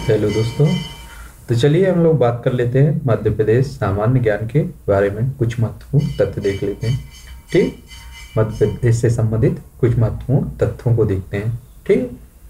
Hello दोस्तों। तो चलिए हम लोग बात कर लेते हैं मध्य प्रदेश सामान्य ज्ञान के बारे में। कुछ महत्वपूर्ण तथ्य देख लेते हैं। ठीक। मध्य प्रदेश से संबंधित कुछ महत्वपूर्ण तथ्यों को देखते हैं। ठीक।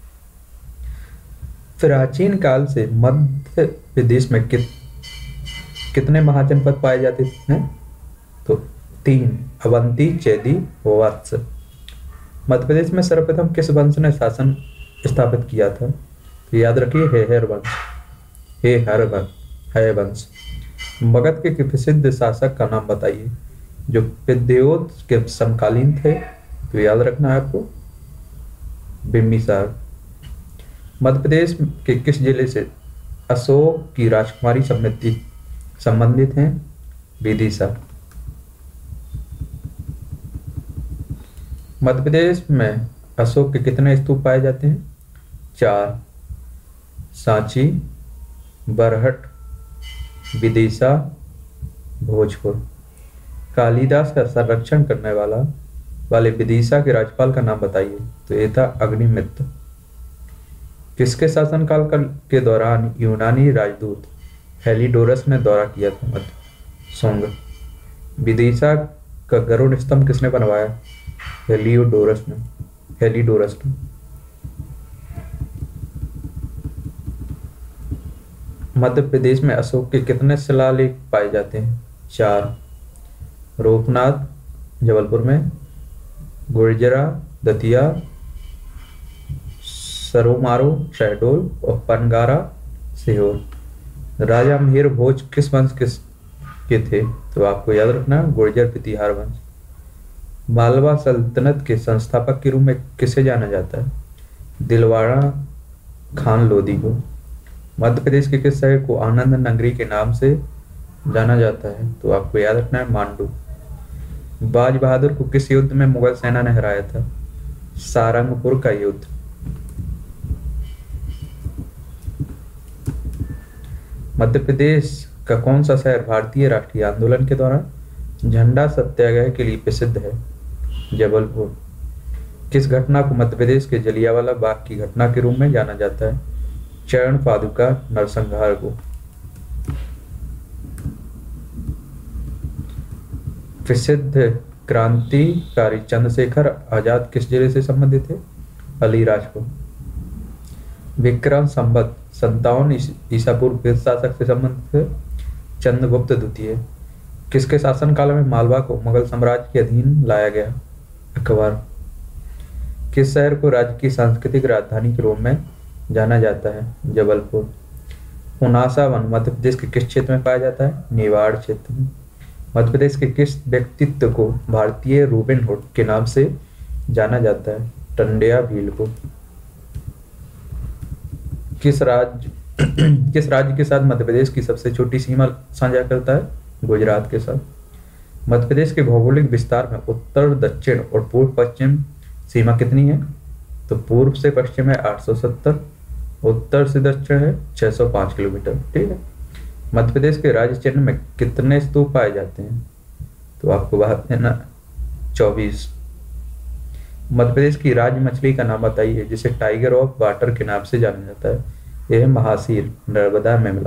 प्राचीन काल से मध्य प्रदेश में कितने महाजनपद पाए जाते हैं? तो तीन। अवंती, चैदी, वत्स। मध्य प्रदेश में सर्वप्रथम किस वंश ने शासन स्थापित किया था? तो याद रखिए, हेहर वंश। हे हर वंश, है वंश। मगध के प्रसिद्ध शासक का नाम बताइए जो विद्योत के समकालीन थे। तो याद रखना है आपको, बिम्बिसार। मध्य प्रदेश के किस जिले से अशोक की राजकुमारी संबंधित हैं? विदिशा। मध्य प्रदेश में अशोक के कितने स्तूप पाए जाते हैं? 4। सांची, बरहट, विदिशा, भोजपुर। कालिदास का संरक्षण करने वाले विदिशा के राज्यपाल का नाम बताइए। तो ये था अग्निमित्र। किसके शासनकाल के दौरान यूनानी राजदूत हेलिडोरस ने दौरा किया था मध्य? सोंग। विदिशा का गरुड़ स्तंभ किसने बनवाया? हेलिडोरस ने। मध्य प्रदेश में अशोक के कितने शिलालेख पाए जाते हैं? 4। रूपनाथ जबलपुर में, गुर्जरा दतिया, सरोमारो शहडोल और पनगारा सीहोर। राजा मिहिर भोज किस वंश के थे? तो आपको याद रखना है, गुर्जर प्रतिहार वंश। मालवा सल्तनत के संस्थापक के रूप में किसे जाना जाता है? दिलवाड़ा खान लोधी को। मध्य प्रदेश के किस शहर को आनंद नगरी के नाम से जाना जाता है? तो आपको याद रखना है, मांडू। बाज बहादुर को किस युद्ध में मुगल सेना ने हराया था? सारंगपुर का युद्ध। मध्य प्रदेश का कौन सा शहर भारतीय राष्ट्रीय आंदोलन के दौरान झंडा सत्याग्रह के लिए प्रसिद्ध है? जबलपुर। किस घटना को मध्य प्रदेश के जलियांवाला बाग की घटना के रूप में जाना जाता है? चरण पादुका नरसंहार को। प्रसिद्ध क्रांतिकारी चंद्रशेखर आजाद किस जिले से संबंधित थे? अलीराजपुर। विक्रम संवत 57 ईसा पूर्व किस शासक से संबंधित थे? चंद्रगुप्त द्वितीय। किसके शासनकाल में मालवा को मुगल साम्राज्य के अधीन लाया गया? अकबर। किस शहर को राज्य की सांस्कृतिक राजधानी के रूप में जाना जाता है? जबलपुर। पुनासा वन मध्य प्रदेश के किस क्षेत्र में पाया जाता है? मेवाड़ क्षेत्र में। मध्य प्रदेश के किस व्यक्तित्व को भारतीय रॉबिन हुड के नाम से जाना जाता है? टंडिया भील को। किस राज्य के साथ मध्य प्रदेश की सबसे छोटी सीमा साझा करता है? गुजरात के साथ। मध्य प्रदेश के भौगोलिक विस्तार में उत्तर, दक्षिण और पूर्व पश्चिम सीमा कितनी है? तो पूर्व से पश्चिम है 870, उत्तर से दक्षिण है 605 किलोमीटर। ठीक है। मध्य प्रदेश के राज्य चिन्ह में कितने स्तूप पाए जाते हैं? तो आपको बात है ना, 24। मध्य प्रदेश की राज्य मछली का नाम बताइए जिसे टाइगर ऑफ वाटर के नाम से जाना जाता है। यह है महासीर, नर्मदा मेमला।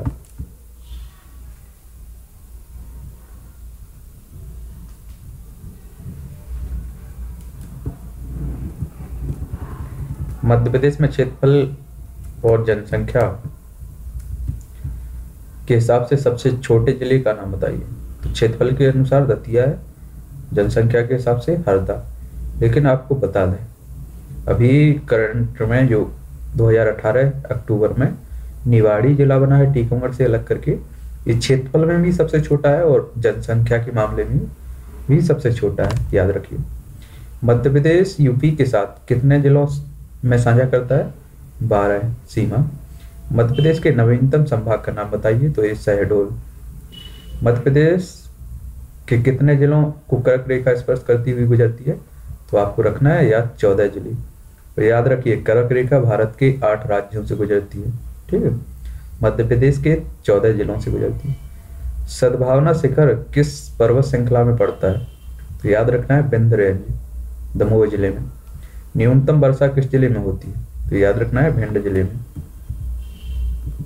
मध्य प्रदेश में क्षेत्रफल और जनसंख्या के हिसाब से सबसे छोटे जिले का नाम बताइए। तो क्षेत्रफल के अनुसार दतिया है, जनसंख्या के हिसाब से हरदा। लेकिन आपको बता दें, अभी करंट में जो 2018 अक्टूबर में निवाड़ी जिला बना है टीकमगढ़ से अलग करके, ये क्षेत्रफल में भी सबसे छोटा है और जनसंख्या के मामले में भी सबसे छोटा है, याद रखिए। मध्य प्रदेश यूपी के साथ कितने जिलों में साझा करता है? 12 सीमा। मध्य प्रदेश के नवीनतम संभाग का नाम बताइए। तो ये शहडोल। मध्य प्रदेश के कितने जिलों को कर्क रेखा स्पर्श करती हुई गुजरती है? तो आपको रखना है याद, 14 जिले। तो याद रखिए, कर्क रेखा भारत के 8 राज्यों से गुजरती है। ठीक है। मध्य प्रदेश के 14 जिलों से गुजरती है। सद्भावना शिखर किस पर्वत श्रृंखला में पड़ता है? तो याद रखना है, विंध्य रेंज, दमोह जिले में। न्यूनतम वर्षा किस जिले में होती है? तो याद रखना है, भिंड जिले में।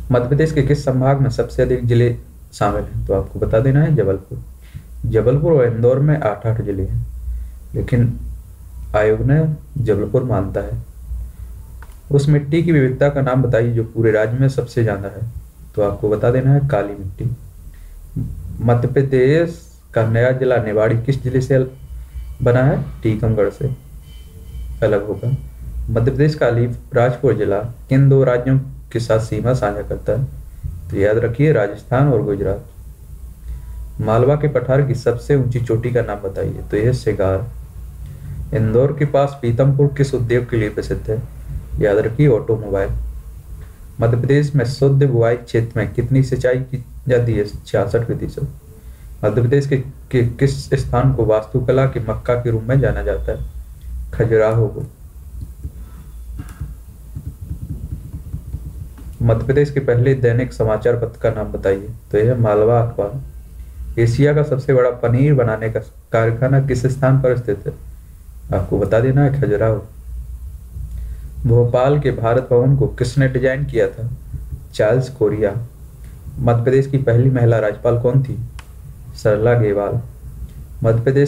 मध्य प्रदेश के किस संभाग में सबसे अधिक जिले शामिल हैं? तो आपको बता देना है जबलपुर। जबलपुर और इंदौर में 8-8 जिले हैं, लेकिन आयोग ने जबलपुर मानता है। उस मिट्टी की विविधता का नाम बताइए जो पूरे राज्य में सबसे ज्यादा है। तो आपको बता देना है काली मिट्टी। मध्य प्रदेश का नया जिला निवाड़ी किस जिले से बना है? टीकमगढ़ से अलग होगा। मध्य प्रदेश का अलीराजपुर जिला किन दो राज्यों के साथ सीमा साझा करता है? तो याद रखिए राजस्थान और गुजरात। मालवा के पठार की सबसे ऊंची चोटी का नाम बताइए। तो यह सिगार। इंदौर के पास पीतमपुर किस उद्योग के लिए प्रसिद्ध है? याद रखिए ऑटोमोबाइल। मध्य प्रदेश में शुद्ध बुआई क्षेत्र में कितनी सिंचाई की जाती है? 66%। मध्य प्रदेश के किस स्थान को वास्तुकला के मक्का के रूप में जाना जाता है? खजुराहो को। मध्य प्रदेश के पहले दैनिक समाचार पत्र का नाम बताइए। तो यह मालवा अखबार। एशिया का सबसे बड़ा पनीर बनाने का कारखाना किस स्थान पर स्थित है? आपको बता देना है खजुराहो। भोपाल के भारत भवन को किसने डिजाइन किया था? Charles Korea. मध्य प्रदेश की पहली महिला राज्यपाल कौन थी? सरला गेवाल। मध्य प्रदेश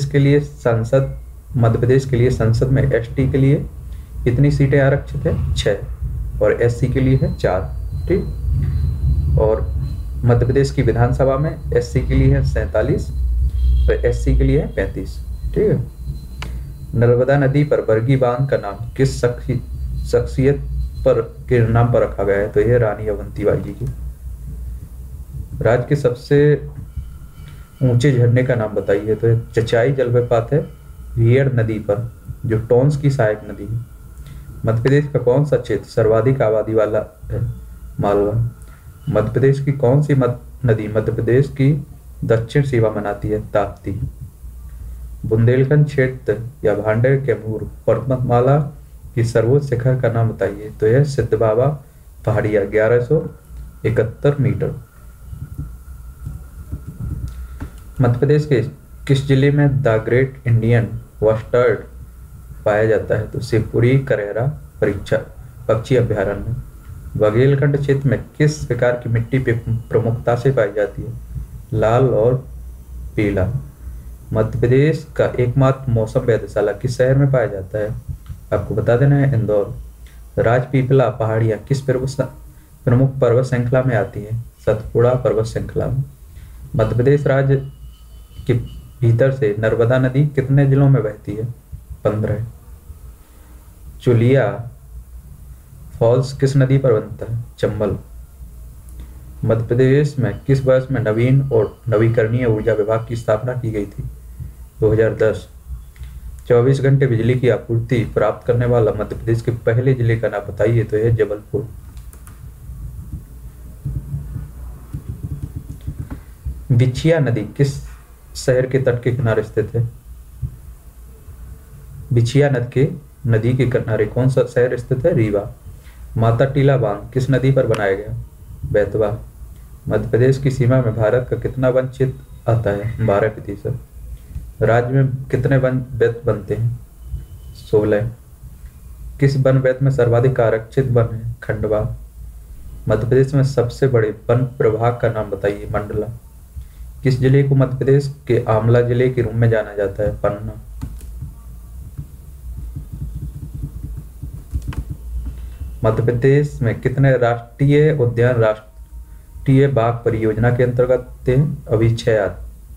के लिए संसद में एसटी के लिए कितनी सीटें आरक्षित है? 6। और एससी के लिए है 4। ठीक। और मध्य प्रदेश की विधानसभा में एससी के लिए है 47 और एससी के लिए है 35। ठीक है। नर्मदा नदी पर बरगी बांध का नाम किस शख्सियत पर के नाम पर रखा गया है? तो यह रानी अवंतीबाई जी की। राज्य के सबसे ऊंचे झरने का नाम बताइए। तो चचाई जलप्रपात है वियर नदी पर, जो टोंस की सहायक नदी है। मध्य प्रदेश का कौन सा क्षेत्र सर्वाधिक आबादी वाला है? मालवा। मध्य प्रदेश की कौन सी नदी मध्य प्रदेश की दक्षिण सीमा बनाती है? ताप्ती। बुंदेलखंड क्षेत्र या भांडेर कैमूर पर्वतमाला की सर्वोच्च शिखर का नाम बताइए। तो यह सिद्ध बाबा पहाड़िया 1171 मीटर। मध्य प्रदेश के किस जिले में द ग्रेट इंडियन बस्टर्ड पाया जाता है? तो शिवपुरी करेरा पक्षी अभ्यारण्य। बघेलखंड क्षेत्र में किस प्रकार की मिट्टी प्रमुखता से पाई जाती है? लाल और पीला। मध्य प्रदेश का एकमात्र मौसम वेधशाला किस शहर में पाया जाता है? आपको बता देना है इंदौर। राजपीपला पहाड़ियां किस प्रमुख पर्वत श्रृंखला में आती है? सतपुड़ा पर्वत श्रृंखला में। मध्य प्रदेश राज्य के भीतर से नर्मदा नदी कितने जिलों में बहती है? 15। चुलिया फॉल्स किस नदी पर बनता है? चंबल। मध्य प्रदेश में किस वर्ष में नवीन और नवीकरणीय ऊर्जा विभाग की स्थापना की गई थी? 2010। 24 घंटे बिजली की आपूर्ति प्राप्त करने वाला मध्य प्रदेश के पहले जिले का नाम बताइए। तो यह जबलपुर। बिछिया नदी किस शहर के तट के किनारे स्थित है? बिछिया नदी के किनारे कौन सा शहर स्थित है? रीवा। माता टीला बांध किस नदी पर बनाया गया? बेतवा। मध्य प्रदेश की सीमा में भारत का कितना वन क्षेत्र आता है? 12%। राज्य में कितने वन बेत बनते हैं? 16। किस वन बेत में सर्वाधिक आरक्षित वन है? खंडवा। मध्य प्रदेश में सबसे बड़े वन प्रभाग का नाम बताइए। मंडला। किस जिले को मध्य प्रदेश के आंवला जिले के रूप में जाना जाता है? पन्ना। मध्य प्रदेश में कितने राष्ट्रीय उद्यान राष्ट्रीय बाघ परियोजना के अंतर्गत थे? अभी 6।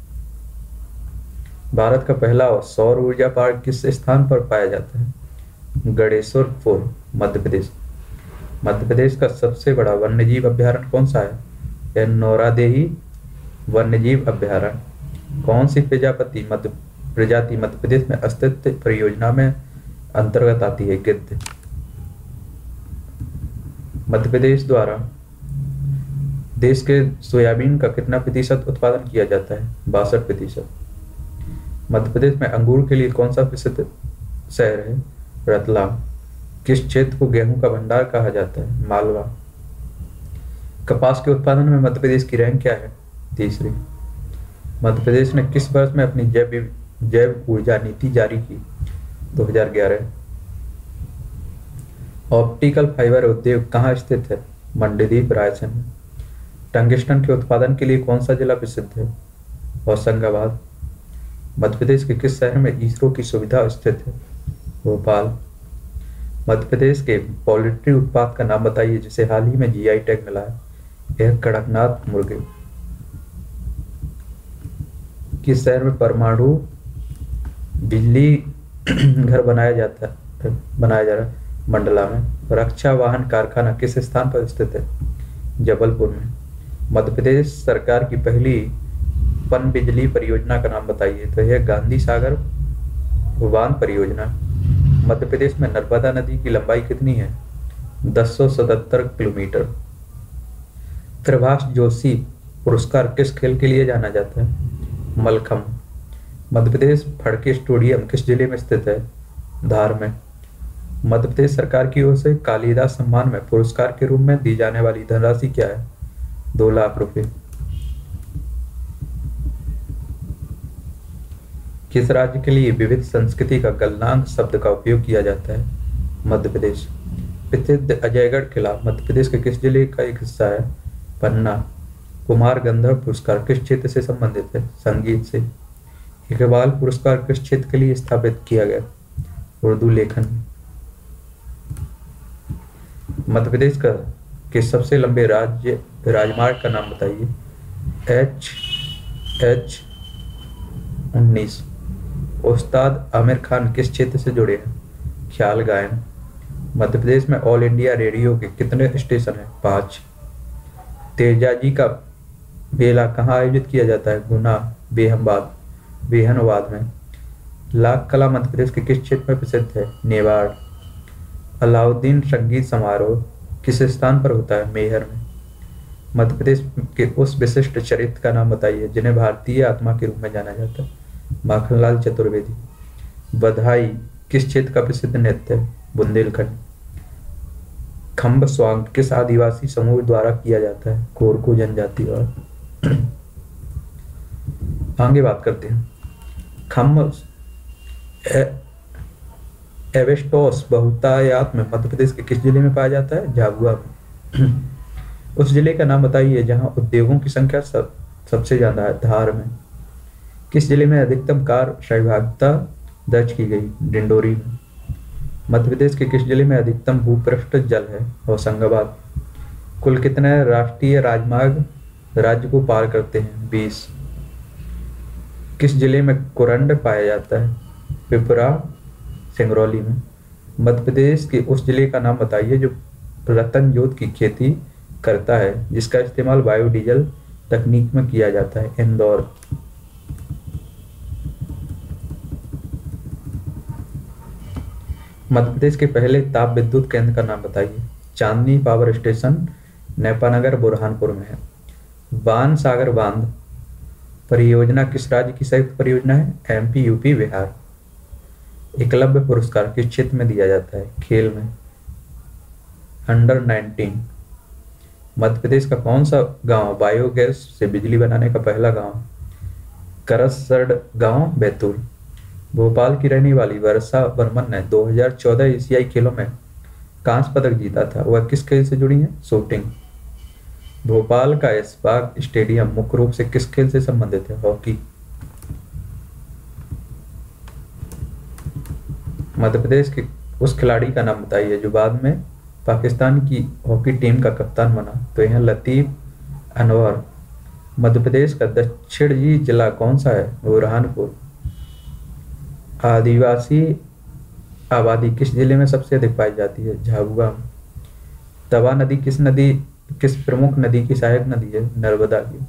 भारत का पहला सौर ऊर्जा पार्क किस स्थान पर पाया जाता है? गणेशपुर मध्य प्रदेश। मध्य प्रदेश का सबसे बड़ा वन्यजीव अभ्यारण्य कौन सा है? यह नौरादेही वन्यजीव अभ्यारण्य। कौन सी प्रजाति मध्य प्रदेश में अस्तित्व परियोजना में अंतर्गत आती है? गिद्ध। मध्य प्रदेश द्वारा देश के सोयाबीन का कितना प्रतिशत उत्पादन किया जाता है? 62%। मध्य प्रदेश में अंगूर के लिए कौन सा प्रसिद्ध शहर है? रतलाम। किस क्षेत्र को गेहूं का भंडार कहा जाता है? मालवा। कपास के उत्पादन में मध्य प्रदेश की रैंक क्या है? 3री। मध्य प्रदेश ने किस वर्ष में अपनी जैव ऊर्जा नीति जारी की? 2011। ऑप्टिकल फाइबर उद्योग कहाँ स्थित है? मंडीदीप रायसेन में। टंगस्टन के उत्पादन के लिए कौन सा जिला प्रसिद्ध है? होशंगाबाद। मध्य प्रदेश के किस शहर में इसरो की सुविधा स्थित है? भोपाल। मध्य प्रदेश के पोल्ट्री उत्पाद का नाम बताइए जिसे हाल ही में जीआई टैग मिला है। यह कड़कनाथ मुर्गे। किस शहर में परमाणु बिजली घर बनाया जा रहा है? मंडला में। रक्षा वाहन कारखाना किस स्थान पर स्थित है? जबलपुर में। मध्य प्रदेश सरकार की पहली पन बिजली परियोजना का नाम बताइए। तो यह गांधी सागर बांध परियोजना। मध्य प्रदेश में नर्मदा नदी की लंबाई कितनी है? 1077 किलोमीटर। प्रभाष जोशी पुरस्कार किस खेल के लिए जाना जाता है? मलखम। मध्य प्रदेश फड़के स्टेडियम किस जिले में स्थित है? धार में। मध्य प्रदेश सरकार की ओर से कालिदास सम्मान में पुरस्कार के रूप में दी जाने वाली धनराशि क्या है? 2 लाख रुपए। किस राज्य के लिए विविध संस्कृति का गलनांक शब्द का उपयोग किया जाता है? मध्य प्रदेश। प्रसिद्ध अजयगढ़ किला मध्य प्रदेश के किस जिले का एक हिस्सा है? पन्ना। कुमार गंधर्व पुरस्कार किस क्षेत्र से संबंधित है? संगीत से। इकबाल पुरस्कार किस क्षेत्र के लिए स्थापित किया गया? उर्दू लेखन। मध्य प्रदेश के सबसे लंबे राजमार्ग का नाम बताइए। H19। उस्ताद आमिर खान किस क्षेत्र से जुड़े हैं? ख्याल गायन। मध्य प्रदेश में ऑल इंडिया रेडियो के कितने स्टेशन हैं? 5। तेजाजी का मेला कहाँ आयोजित किया जाता है? गुना बेहनबाद में। लाख कला मध्य प्रदेश के किस क्षेत्र में प्रसिद्ध है? नेवाड़। अलाउद्दीन संगीत समारोह किस स्थान पर होता है? मैहर में। मध्य प्रदेश के उस विशिष्ट चरित्र का नाम बताइए जिन्हें भारतीय आत्मा के रूप में जाना जाता है। माखनलाल चतुर्वेदी। बधाई किस क्षेत्र का प्रसिद्ध नृत्य है? बुंदेलखंड। खम्ब स्वांग किस आदिवासी समूह द्वारा किया जाता है? कोरकू जनजाति। और आगे बात करते हैं। खम्ब एवेस्टोस बहुतायत में मध्य प्रदेश के किस जिले में पाया जाता है? झाबुआ में। उस जिले का नाम बताइए जहां उद्योगों की संख्या सबसे ज्यादा है। धार में। किस जिले में अधिकतम कार सहभागिता दर्ज की गई? डिंडोरी में। मध्य प्रदेश के किस जिले में अधिकतम भूपृष्ठ जल है? होशंगाबाद। कुल कितने राष्ट्रीय राजमार्ग राज्य को पार करते हैं? 20। किस जिले में कुरंड पाया जाता है? पिपरा सिंगरौली में। मध्य प्रदेश के उस जिले का नाम बताइए जो रतन जोत की खेती करता है जिसका इस्तेमाल बायोडीजल तकनीक में किया जाता है। इंदौर। मध्य प्रदेश के पहले ताप विद्युत केंद्र का नाम बताइए। चांदनी पावर स्टेशन नेपानगर बुरहानपुर में है। बाण सागर बांध परियोजना किस राज्य की संयुक्त परियोजना है? MP, UP, Bihar. एकलव्य पुरस्कार किस क्षेत्र में दिया जाता है? खेल में। अंडर 19। मध्य प्रदेश का कौन सा गांव बायोगैस से बिजली बनाने का पहला गांव? करसड़ गांव, बैतूल। भोपाल की रहने वाली वर्षा बर्मन ने 2014 एशियाई खेलों में कांस्य पदक जीता था। वह किस खेल से जुड़ी है? शूटिंग। भोपाल का ऐशबाग स्टेडियम मुख्य रूप से किस खेल से संबंधित है? हॉकी। मध्य प्रदेश के उस खिलाड़ी का नाम बताइए जो बाद में पाकिस्तान की हॉकी टीम का कप्तान बना। तो यह लतीफ अनवर। मध्य प्रदेश का दक्षिणी जिला कौन सा है? बुरहानपुर। आदिवासी आबादी किस जिले में सबसे अधिक पाई जाती है? झाबुआ में। तवा नदी किस प्रमुख नदी की सहायक नदी है? नर्मदा की।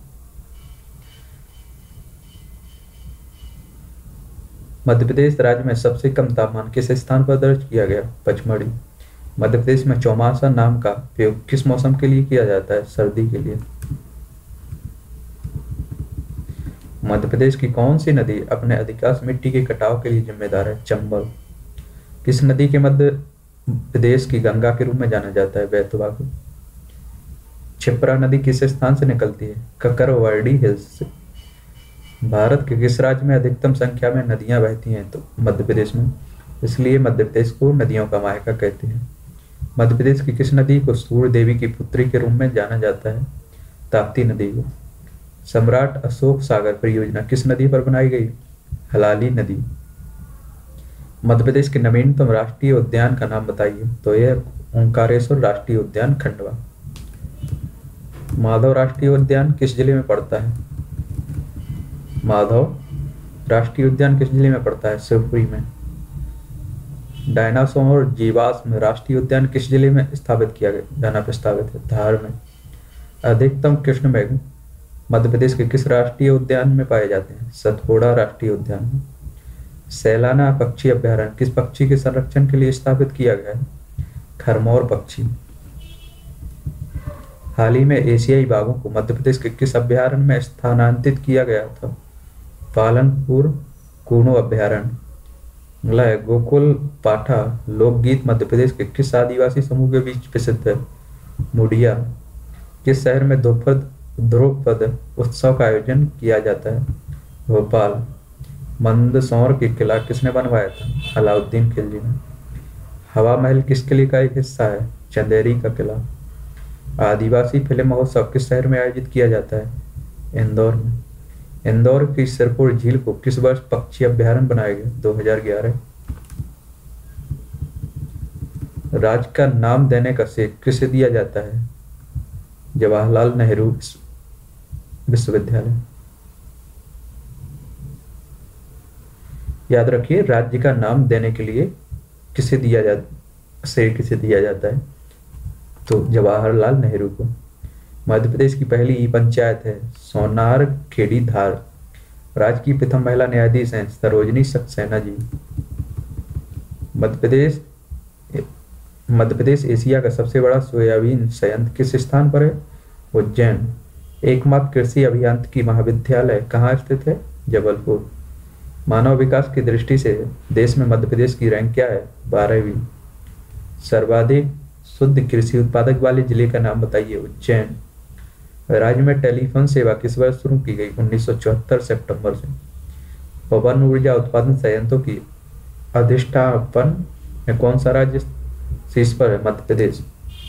मध्य प्रदेश राज्य में सबसे कम तापमान किस स्थान पर दर्ज किया गया? पचमढ़ी। मध्य प्रदेश में चौमासा नाम का प्रयोग किस मौसम के लिए किया जाता है? सर्दी के लिए। मध्य प्रदेश की कौन सी नदी अपने अधिकांश मिट्टी के कटाव के लिए जिम्मेदार है? चंबल। किस नदी के मध्य प्रदेश की गंगा के रूप में जाना जाता है? बेतवा को। क्षिप्रा नदी किस स्थान से निकलती है? ककरवाड़ी हिल्स से। भारत के किस राज्य में अधिकतम संख्या में नदियां बहती हैं? तो मध्य प्रदेश में। इसलिए मध्य प्रदेश को नदियों का मायका कहते हैं। मध्य प्रदेश की किस नदी को सूर्य देवी की पुत्री के रूप में जाना जाता है? ताप्ती नदी को। सम्राट अशोक सागर परियोजना किस नदी पर बनाई गई? हलाली नदी। मध्य प्रदेश के नवीनतम राष्ट्रीय उद्यान का नाम बताइए। तो यह ओंकारेश्वर राष्ट्रीय उद्यान खंडवा। माधव राष्ट्रीय उद्यान किस जिले में पड़ता है? माधव राष्ट्रीय उद्यान किस जिले में पड़ता है? शिवपुरी में। डायनासोर जीवाश्म राष्ट्रीय उद्यान किस जिले में स्थापित किया जाना प्रस्तावित है? धार में। अधिकतम कृष्ण मृग मध्य प्रदेश के किस राष्ट्रीय उद्यान में पाए जाते हैं? सतपुड़ा राष्ट्रीय उद्यान में। सैलाना पक्षी अभ्यारण्य किस पक्षी के संरक्षण के लिए स्थापित किया गया है? खरमोर पक्षी। हाल ही में एशियाई बाघों को मध्य प्रदेश के किस अभ्यारण्य में स्थानांतरित किया गया था? पालनपुर कूनो अभ्यारण्य। अगला है गोकुल पाठा लोकगीत मध्य प्रदेश के किस आदिवासी समूह के बीच प्रसिद्ध है? मुड़िया। किस शहर में ध्रुपद उत्सव का आयोजन किया जाता है? भोपाल। मंदसौर की किला किसने बनवाया था? अलाउद्दीन खिलजी ने। हवा महल किस किले का एक हिस्सा है? चंदेरी का किला। आदिवासी फिल्म महोत्सव किस शहर में आयोजित किया जाता है? इंदौर में। इंदौर की सिरपुर झील को किस वर्ष पक्षी अभ्यारण्य बनाया गया? 2011। राज्य का नाम देने का श्रेय किसे दिया जाता है? जवाहरलाल नेहरू विश्वविद्यालय। याद रखिए, राज्य का नाम देने के लिए किसे दिया जाता है? तो जवाहरलाल नेहरू को। मध्य प्रदेश की पहली ई पंचायत है सोनार खेड़ी धार। राज्य की प्रथम महिला न्यायाधीश हैं सरोजनी सक्सेना जी। मध्य प्रदेश एशिया का सबसे बड़ा सोयाबीन संयंत्र किस स्थान पर है? उज्जैन। एकमात्र कृषि अभियांत्रिकी महाविद्यालय कहाँ स्थित है? जबलपुर। मानव विकास की दृष्टि से देश में मध्य प्रदेश की रैंक क्या है? 12वीं। सर्वाधिक शुद्ध कृषि उत्पादक वाले जिले का नाम बताइए। उज्जैन। राज्य में टेलीफोन सेवा किस वर्ष शुरू की गई? 1974 सितंबर से। पवन ऊर्जा उत्पादन संयंत्रों की अधिष्ठापन में कौन सा राज्य शीर्ष पर है? मध्य प्रदेश।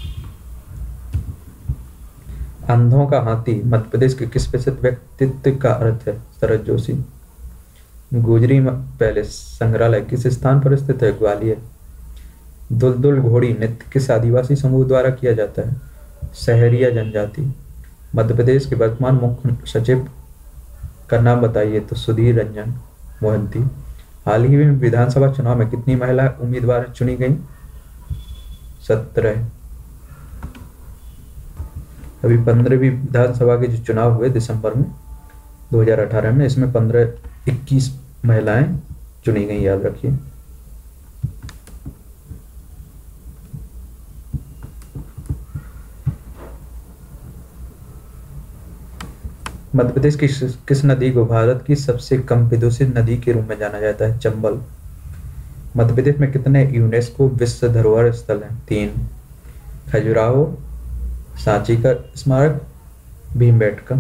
अंधों का हाथी मध्य प्रदेश के किस प्रसिद्ध व्यक्तित्व का अर्थ है? शरद जोशी। गुजरी पैलेस संग्रहालय किस स्थान पर स्थित है? ग्वालियर। दुलदुल घोड़ी नृत्य किस आदिवासी समूह द्वारा किया जाता है? सहरिया जनजाति। मध्य प्रदेश के वर्तमान मुख्य सचिव का नाम बताइए। तो सुधीर रंजन मोहंती। हाल ही में विधानसभा चुनाव में कितनी महिला उम्मीदवार चुनी गई? 17। अभी 15वीं विधानसभा के जो चुनाव हुए दिसंबर में 2018 में, इसमें 21 महिलाएं चुनी गई, याद रखिए। मध्य प्रदेश की किस नदी को भारत की सबसे कम प्रदूषित नदी के रूप में जाना जाता है? चंबल। मध्य प्रदेश में कितने यूनेस्को विश्व धरोहर स्थल हैं? 3। खजुराहो, सांची का स्मारक, भीमबेटका।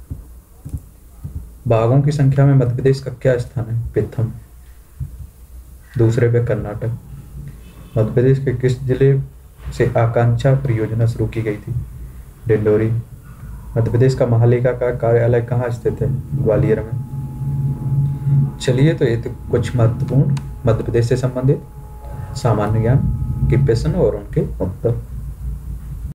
बाघों की संख्या में मध्य प्रदेश का क्या स्थान है? प्रथम। दूसरे पे कर्नाटक। मध्य प्रदेश के किस जिले से आकांक्षा परियोजना शुरू की गई थी? डिंडोरी। मध्य प्रदेश का महालेखा का कार्यालय कहाँ स्थित है? ग्वालियर में। चलिए, तो ये तो कुछ महत्वपूर्ण मध्य प्रदेश से संबंधित सामान्य ज्ञान के प्रश्न और उनके उत्तर।